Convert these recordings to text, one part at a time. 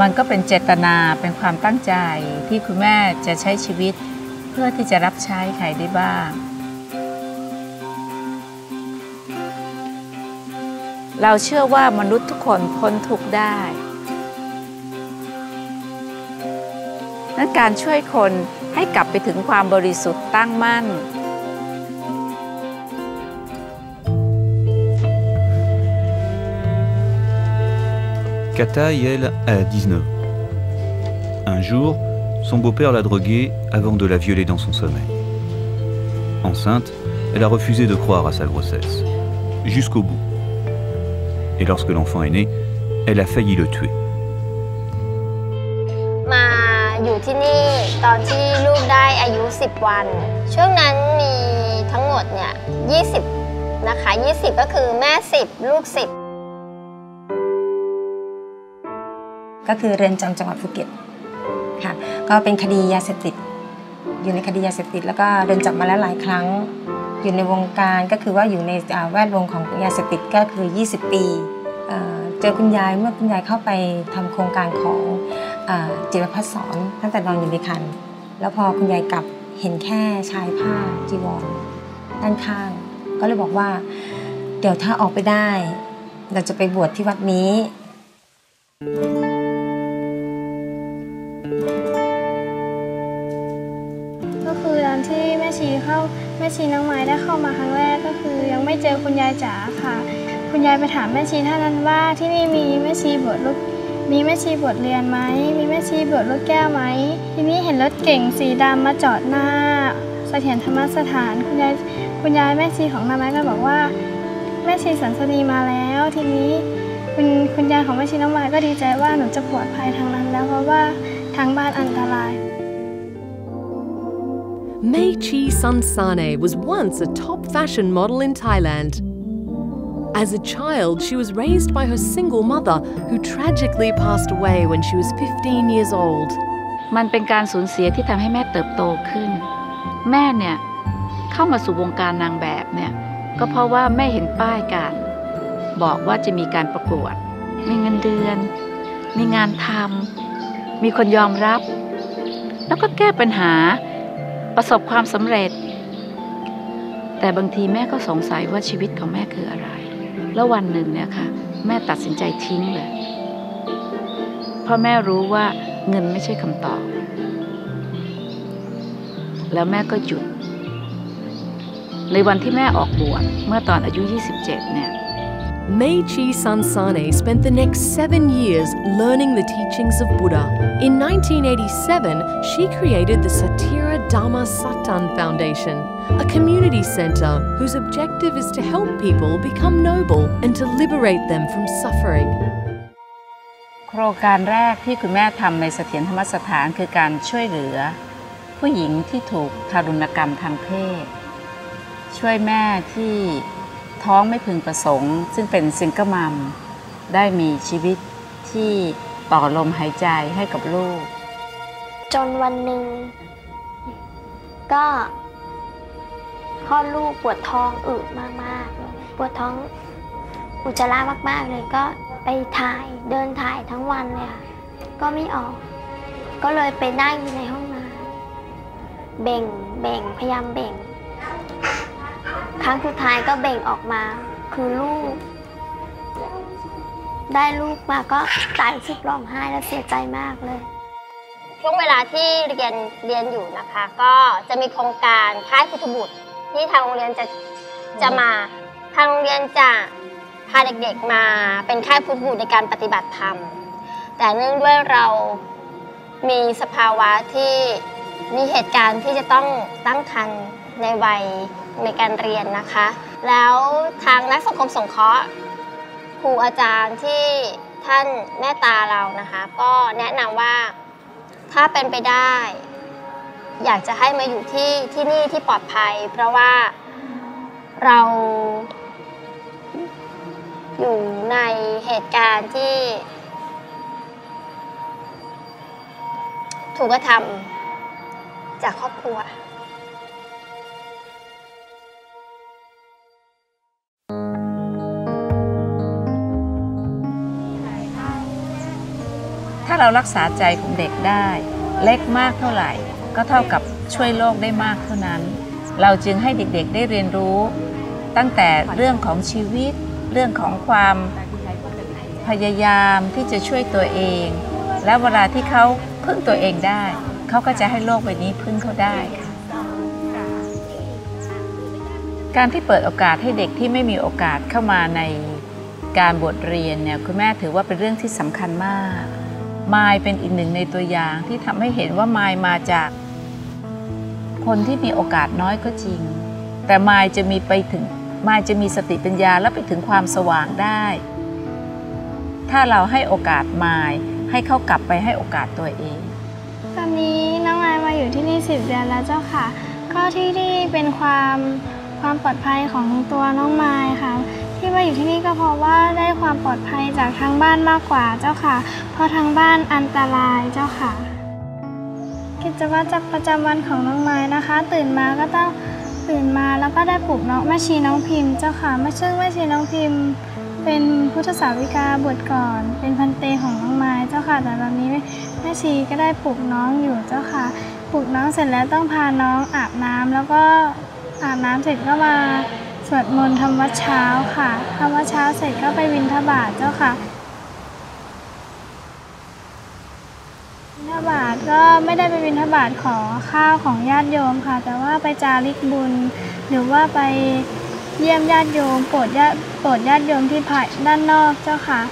มันก็เป็นเจตนาเป็นความตั้งใจที่คุณแม่จะใช้ชีวิตเพื่อที่จะรับใช้ใครได้บ้างเราเชื่อว่ามนุษย์ทุกคนพ้นทุกข์ได้นั้นการช่วยคนให้กลับไปถึงความบริสุทธิ์ตั้งมั่น Kata Yel a 19 ans. Un jour, son beau-père l'a droguée avant de la violer dans son sommeil. Enceinte, elle a refusé de croire à sa grossesse, jusqu'au bout. Et lorsque l'enfant est né, elle a failli le tuer. มาอยู่ที่นี่ตอนที่ลูกได้อายุ10 วันช่วงนั้นมีทั้งหมดเนี่ย20นะคะ20ก็คือแม่10ลูก10 ก็คือเรือนจำจังหวัดภูเก็ตค่ะก็เป็นคดียาเสพติดอยู่ในคดียาเสพติดแล้วก็โดนจับมาแล้วหลายครั้งอยู่ในวงการก็คือว่าอยู่ในแวดวงของยาเสพติดก็คือ20 ปีเจอคุณยายเมื่อคุณยายเข้าไปทำโครงการของจิรพัฒน์สอนตั้งแต่นอนอยู่ในครรภ์แล้วพอคุณยายกลับเห็นแค่ชายผ้าจีวรด้านข้างก็เลยบอกว่าเดี๋ยวถ้าออกไปได้เราจะไปบวชที่วัดนี้ก็คือตอนที่แม่ชีน้องไม้ได้เข้ามาครั้งแรกก็คือยังไม่เจอคุณยายจ๋าค่ะคุณยายไปถามแม่ชีท่านนั้นว่าที่นี่มีแม่ชีบวชเรียนไหมมีแม่ชีบวชลูกแก้วไหมทีนี้เห็นรถเก๋งสีดำมาจอดหน้าเสถียรธรรมสถานคุณยายแม่ชีของน้าไม้ก็บอกว่าแม่ชีสันสนีมาแล้วทีนี้คุณยายของแม่ชีน้องไม้ก็ดีใจว่าหนูจะปลอดภัยทางนั้นแล้วเพราะว่าทางบ้านอันตราย Mei Chi Sansane was once a top fashion model in Thailand. As a child, she was raised by her single mother, who tragically passed away when she was 15 years old. มันเป็นการสูญเสียที่ทำให้แม่เติบโตขึ้นแม่เนี่ยเข้ามาสู่วงการนางแบบเนี่ยก็เพราะว่าแม่เห็นป้ายการบอกว่าจะมีการประกวดมีเงินเดือนมีงานทำมีคนยอมรับแล้วก็แก้ปัญหาประสบความสำเร็จแต่บางทีแม่ก็สงสัยว่าชีวิตของแม่คืออะไรแล้ววันหนึ่งเนี่ยค่ะแม่ตัดสินใจทิ้งเลยเพราะแม่รู้ว่าเงินไม่ใช่คำตอบแล้วแม่ก็หยุดในวันที่แม่ออกบวชเมื่อตอนอายุ27เนี่ย Mei Chi Sansane spent the next 7 years learning the teachings of Buddha. In 1987, she created the Satira Dhamma Satan Foundation, a community center whose objective is to help people become noble and to liberate them from suffering. โครงการแรกที่คุณแม่ทำในเสถียรธรรมสถานคือการช่วยเหลือผู้หญิงที่ถูกทารุณกรรมทางเพศช่วยแม่ที่ท้องไม่พึงประสงค์ซึ่งเป็นซิงเกิลมัมได้มีชีวิตที่ต่อลมหายใจให้กับลูกจนวันหนึ่งก็คลอดลูกปวดท้องอึมากๆเลยปวดท้องอุจจาระมากๆเลยก็ไปเดินถ่ายทั้งวันเลยค่ะก็ไม่ออกก็เลยไปนั่งอยู่ในห้องน้ำเบ่งพยายามเบ่งครั้งสุดท้ายก็เบ่งออกมาคือลูกได้ลูกมาก็ตายรู้สึกร้องไห้และเสียใจมากเลยช่วงเวลาที่เรียนอยู่นะคะก็จะมีโครงการค่ายพุทธบุตรที่ทางโรงเรียนจะมาทางโรงเรียนจะพาเด็กๆมาเป็นค่ายพุทธบุตรในการปฏิบัติธรรมแต่เนื่องด้วยเรามีสภาวะที่มีเหตุการณ์ที่จะต้องตั้งครรภ์ในวัยในการเรียนนะคะแล้วทางนักสังคมสงเคราะห์ครูอาจารย์ที่ท่านเมตตาเรานะคะก็แนะนำว่าถ้าเป็นไปได้อยากจะให้มาอยู่ที่นี่ที่ปลอดภัยเพราะว่าเราอยู่ในเหตุการณ์ที่ถูกกระทำจากครอบครัวถ้าเรารักษาใจของเด็กได้เล็กมากเท่าไหร่ก็เท่ากับช่วยโลกได้มากเท่านั้นเราจึงให้เด็กๆได้เรียนรู้ตั้งแต่เรื่องของชีวิตเรื่องของความพยายามที่จะช่วยตัวเองและเวลาที่เขาพึ่งตัวเองได้เขาก็จะให้โลกใบนี้พึ่งเขาได้การที่เปิดโอกาสให้เด็กที่ไม่มีโอกาสเข้ามาในการบทเรียนเนี่ยคุณแม่ถือว่าเป็นเรื่องที่สำคัญมากมายเป็นอีกหนึ่งในตัวอย่างที่ทำให้เห็นว่ามายมาจากคนที่มีโอกาสน้อยก็จริงแต่มายจะมีสติปัญญาและไปถึงความสว่างได้ถ้าเราให้โอกาสมายให้เขากลับไปให้โอกาสตัวเองตอนนี้น้องมายมาอยู่ที่นี่10 เดือนแล้วเจ้าค่ะก็ที่นี่เป็นความปลอดภัยของตัวน้องมายค่ะที่มาอยู่ที่นี่ก็เพราะว่าได้ความปลอดภัยจากทางบ้านมากกว่าเจ้าค่ะเพราะทางบ้านอันตรายเจ้าค่ะกิจวัตรประจำวันของน้องมายนะคะตื่นมาแล้วก็ได้ปลุกน้องแม่ชีน้องพิมพ์เจ้าค่ะซึ่งแม่ชีน้องพิมพ์เป็นพุทธสาวิกาบวชก่อนเป็นพันเตของน้องมายเจ้าค่ะแต่ตอนนี้แม่ชีก็ได้ปลุกน้องอยู่เจ้าค่ะปลุกน้องเสร็จแล้วต้องพาน้องอาบน้ำแล้วก็อาบน้ำเสร็จก็มาสวดมนต์ทำวัดเช้าค่ะทำวัดเช้าเสร็จก็ไปบิณฑบาตเจ้าค่ะบิณฑบาตก็ไม่ได้ไปบิณฑบาตขอข้าวของญาติโยมค่ะแต่ว่าไปจาริกบุญหรือว่าไปเยี่ยมญาติโยมโปรดญาติโยมที่ภายด้านนอกเจ้าค่ะ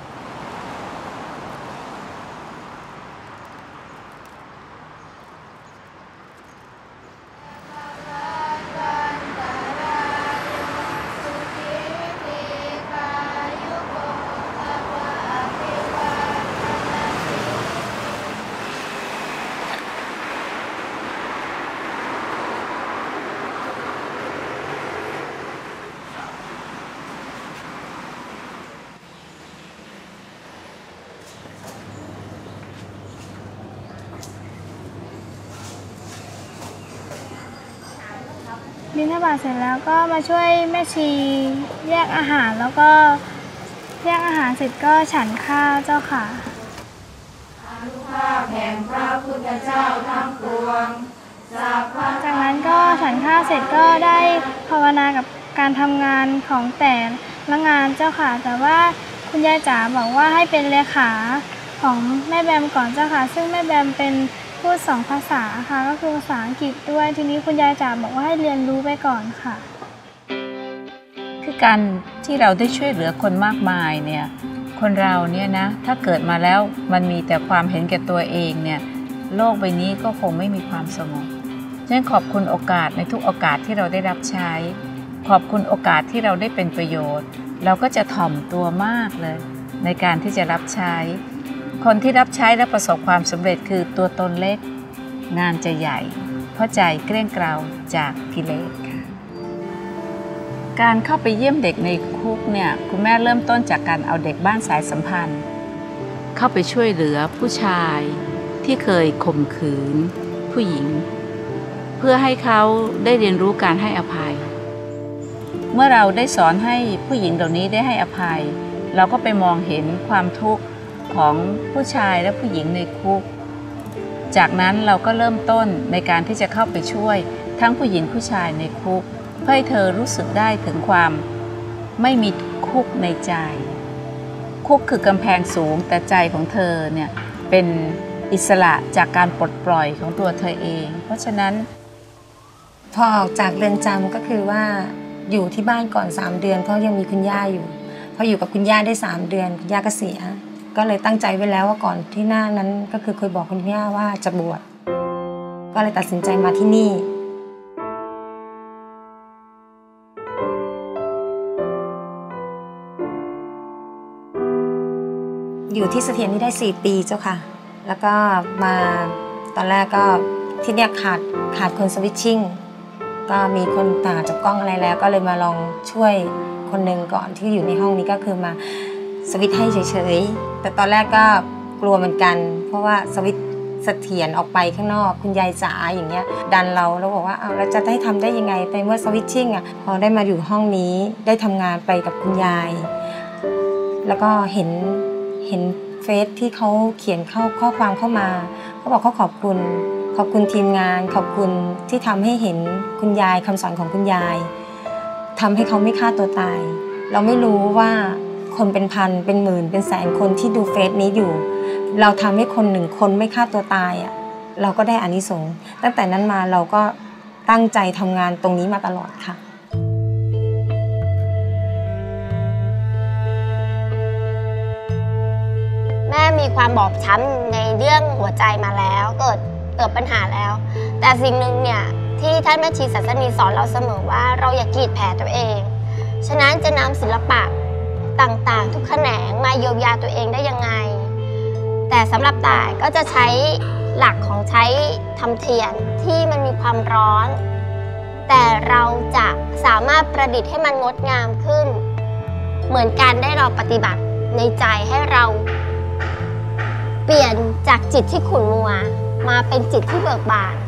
บิณฑบาตเสร็จแล้วก็มาช่วยแม่ชีแยกอาหารแล้วก็แยกอาหารเสร็จก็ฉันข้าวเจ้าค่ะอนุภาพแห่งพระพุทธเจ้าทั้งปวงจากนั้นก็ฉันข้าวเสร็จก็ได้ภาวนากับการทำงานของแต่ละงานเจ้าค่ะแต่ว่าคุณยายจ๋าบอกว่าให้เป็นเลขาของแม่แบมก่อนเจ้าค่ะซึ่งแม่แบมเป็นพูด2 ภาษาค่ะก็คือภาษาอังกฤษด้วยทีนี้คุณยายจ๋าบอกว่าให้เรียนรู้ไปก่อนค่ะคือการที่เราได้ช่วยเหลือคนมากมายเนี่ยคนเราเนี่ยนะถ้าเกิดมาแล้วมันมีแต่ความเห็นแก่ตัวเองเนี่ยโลกใบนี้ก็คงไม่มีความสงบฉะนั้นขอบคุณโอกาสในทุกโอกาสที่เราได้รับใช้ขอบคุณโอกาสที่เราได้เป็นประโยชน์เราก็จะถ่อมตัวมากเลยในการที่จะรับใช้คนที่รับใช้และประสบความสำเร็จคือตัวตนเล็กงานจะใหญ่เพราะใจเกลี้ยงเกลาจากกิเลสค่ะการเข้าไปเยี่ยมเด็กในคุกเนี่ยคุณแม่เริ่มต้นจากการเอาเด็กบ้านสายสัมพันธ์เข้าไปช่วยเหลือผู้ชายที่เคยข่มขืนผู้หญิงเพื่อให้เขาได้เรียนรู้การให้อภัยเมื่อเราได้สอนให้ผู้หญิงเหล่านี้ได้ให้อภัยเราก็ไปมองเห็นความทุกข์ของผู้ชายและผู้หญิงในคุกจากนั้นเราก็เริ่มต้นในการที่จะเข้าไปช่วยทั้งผู้หญิงผู้ชายในคุกเพื่อให้เธอรู้สึกได้ถึงความไม่มีคุกในใจคุกคือกำแพงสูงแต่ใจของเธอเนี่ยเป็นอิสระจากการปลดปล่อยของตัวเธอเองเพราะฉะนั้นพอออกจากเรือนจำก็คือว่าอยู่ที่บ้านก่อน3 เดือนเพราะยังมีคุณย่าอยู่พออยู่กับคุณย่าได้3 เดือนคุณย่าก็เสียก็เลยตั้งใจไว้แล้วว่าก่อนที่หน้านั้นก็คือเคยบอกคุณย่าว่าจะบวชก็เลยตัดสินใจมาที่นี่อยู่ที่เสถียรนี่ได้4 ปีเจ้าค่ะแล้วก็มาตอนแรกก็ที่เนี่ยขาดคนสวิตชิ่งก็มีคนต่างจากกล้องอะไรแล้วก็เลยมาลองช่วยคนหนึ่งก่อนที่อยู่ในห้องนี้ก็คือมาสวิตให้เฉยๆแต่ตอนแรกก็กลัวเหมือนกันเพราะว่าสวิตเสถียรออกไปข้างนอกคุณยายจ๋าอย่างเงี้ยดันเราแล้วบอกว่าเอาเราจะได้ทำได้ยังไงในเมื่อสวิตชิ่งอ่ะพอได้มาอยู่ห้องนี้ได้ทำงานไปกับคุณยายแล้วก็เห็นฟซที่เขาเขียนข้อความเข้ามาเขาบอกเขาขอบคุณทีมงานขอบคุณที่ทำให้เห็นคุณยายคำสอนของคุณยายทำให้เขาไม่ฆ่าตัวตายเราไม่รู้ว่าคนเป็นพันเป็นหมื่นเป็นแสนคนที่ดูเฟซนี้อยู่เราทำให้คน1 คนไม่ฆ่าตัวตายอ่ะเราก็ได้อานิสงส์ตั้งแต่นั้นมาเราก็ตั้งใจทำงานตรงนี้มาตลอดค่ะแม่มีความบอบช้ำในเรื่องหัวใจมาแล้วเกิดปัญหาแล้วแต่สิ่งหนึ่งเนี่ยที่ท่านแม่ชีสัสนีสอนเราเสมอว่าเราอย่ากรีดแผลตัวเองฉะนั้นจะนำศิลปะต่างๆทุกแขนงมาเยียวยาตัวเองได้ยังไงแต่สำหรับต่ายก็จะใช้หลักของใช้ทำเทียนที่มันมีความร้อนแต่เราจะสามารถประดิษฐ์ให้มันงดงามขึ้นเหมือนการได้เราปฏิบัติในใจให้เราเปลี่ยนจากจิตที่ขุ่นมัวมาเป็นจิตที่เบิกบาน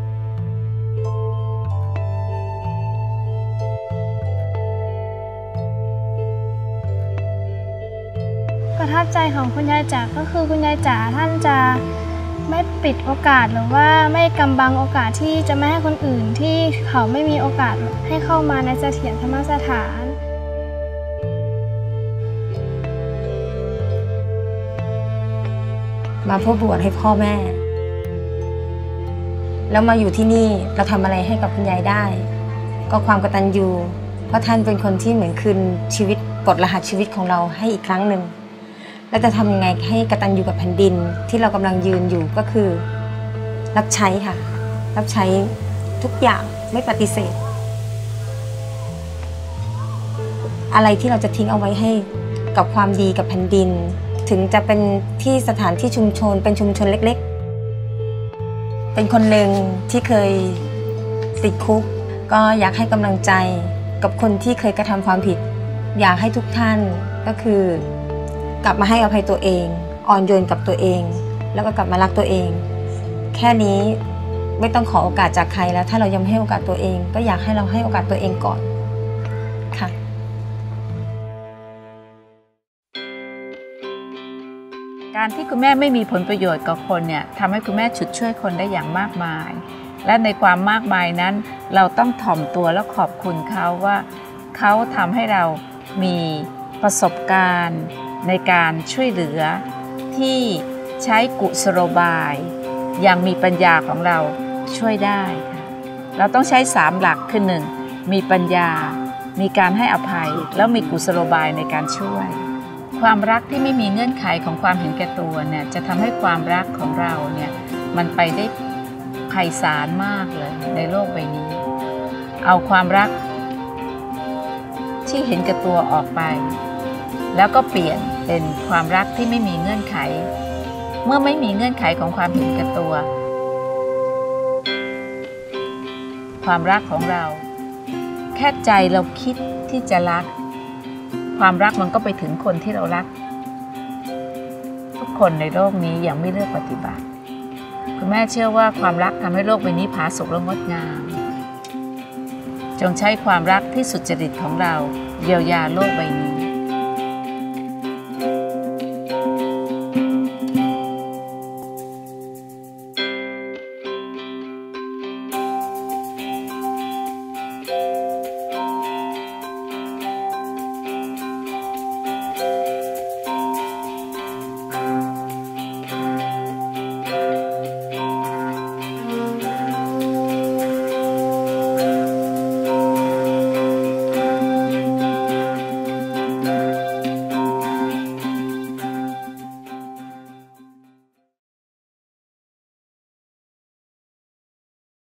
ประทับใจของคุณยายจ๋าก็คือคุณยายจ๋าท่านจะไม่ปิดโอกาสหรือว่าไม่กำบังโอกาสที่จะไม่ให้คนอื่นที่เขาไม่มีโอกาสให้เข้ามาในเสถียรธรรมสถานมาเพื่อบวชให้พ่อแม่แล้วมาอยู่ที่นี่เราทำอะไรให้กับคุณยายได้ก็ความกตัญญูเพราะท่านเป็นคนที่เหมือนคืนชีวิตกดรหัสชีวิตของเราให้อีกครั้งหนึ่งแล้วจะทำยังไงให้กตัญญูกับแผ่นดินที่เรากำลังยืนอยู่ก็คือรับใช้ค่ะรับใช้ทุกอย่างไม่ปฏิเสธอะไรที่เราจะทิ้งเอาไว้ให้กับความดีกับแผ่นดินถึงจะเป็นที่สถานที่ชุมชนเป็นชุมชนเล็กๆเป็นคนหนึ่งที่เคยติดคุกก็อยากให้กำลังใจกับคนที่เคยกระทำความผิดอยากให้ทุกท่านก็คือกลับมาให้อภัยตัวเองอ่อนโยนกับตัวเองแล้วก็กลับมารักตัวเองแค่นี้ไม่ต้องขอโอกาสจากใครแล้วถ้าเรายังไม่ให้โอกาสตัวเองก็อยากให้เราให้โอกาสตัวเองก่อนค่ะการที่คุณแม่ไม่มีผลประโยชน์กับคนเนี่ยทำให้คุณแม่ฉุดช่วยคนได้อย่างมากมายและในความมากมายนั้นเราต้องถ่อมตัวและขอบคุณเขาว่าเขาทำให้เรามีประสบการณ์ในการช่วยเหลือที่ใช้กุศโลบายอย่างมีปัญญาของเราช่วยได้ค่ะเราต้องใช้3หลักคือ1มีปัญญามีการให้อภัยแล้วมีกุศโลบายในการช่วยความรักที่ไม่มีเงื่อนไขของความเห็นแก่ตัวเนี่ยจะทำให้ความรักของเราเนี่ยมันไปได้ไพศาลมากเลยในโลกใบนี้เอาความรักที่เห็นแก่ตัวออกไปแล้วก็เปลี่ยนเป็นความรักที่ไม่มีเงื่อนไขเมื่อไม่มีเงื่อนไขของความเห็นแก่ตัวความรักของเราแค่ใจเราคิดที่จะรักความรักมันก็ไปถึงคนที่เรารักทุกคนในโลกนี้ยังไม่เลือกปฏิบัติคุณแม่เชื่อว่าความรักทำให้โลกใบนี้ผาสุกและงดงามจงใช้ความรักที่สุจริตของเราเยียวยาโลกใบนี้